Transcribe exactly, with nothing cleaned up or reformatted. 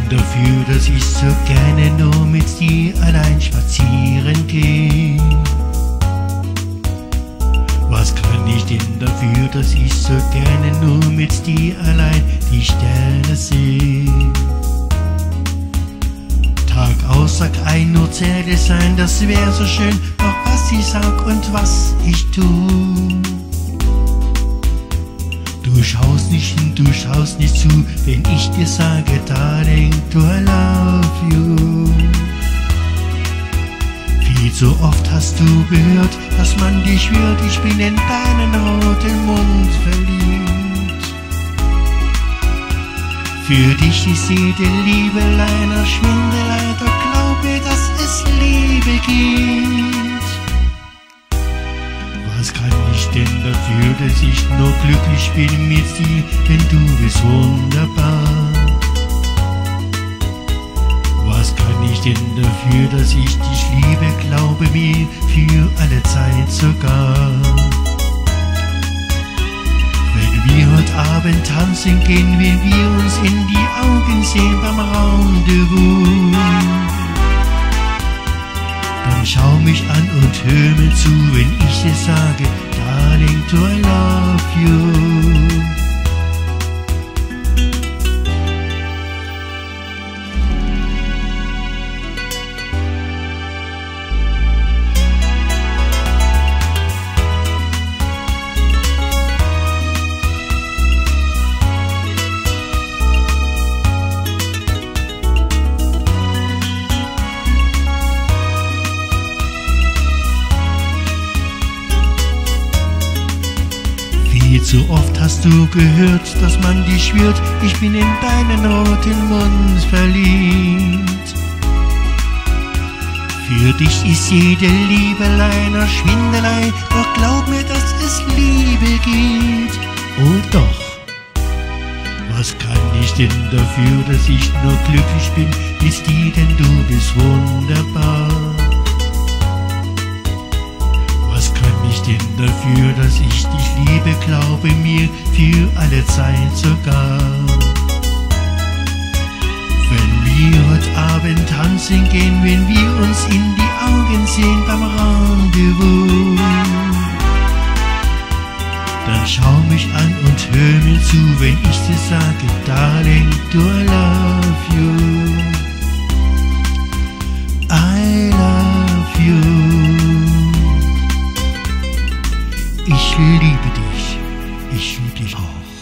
dafür, dass ich so gerne nur mit dir allein spazieren gehe? Was kann ich denn dafür, dass ich so gerne nur mit dir allein die Sterne sehe? Tag aus, Tag ein, nur zählt es ein, das wär so schön, doch was ich sag und was ich tu. Du schaust nicht hin, du schaust nicht zu, wenn ich dir sage, Darling, do I love you. Viel zu oft hast du gehört, dass man dir schwört, ich bin in deinen roten Mund verliebt. Für dich ist jede Liebelei eine Schwindelei, doch glaub mir, dass es Liebe gibt. Was kann ich denn dafür, dass ich nur glücklich bin mit dir, denn du bist wunderbar. Was kann ich denn dafür, dass ich dich liebe, glaube mir, für alle Zeit sogar. Wenn wir heute Abend tanzen gehen, wenn wir uns in die Augen sehen beim Rendezvous, dann schau mich an und hör mir zu, wenn ich dir sage, Darling, do I love you. Viel zu oft hast du gehört, dass man dir schwört, ich bin in deinen roten Mund verliebt. Für dich ist jede Liebelei eine Schwindelei, doch glaub mir, dass es Liebe gibt. Oh doch, was kann ich denn dafür, dass ich nur glücklich bin mit dir, denn du bist wunderbar. Was kann ich denn dafür, dass ich dich liebe, glaube mir, für alle Zeit sogar. Wenn wir heute Abend tanzen gehen, wenn wir uns in die Augen sehen beim Rendezvous, dann schau mich an und hör mir zu, wenn ich dir sage, Darling, do I love you. I love you. Ich liebe dich, ich liebe dich auch.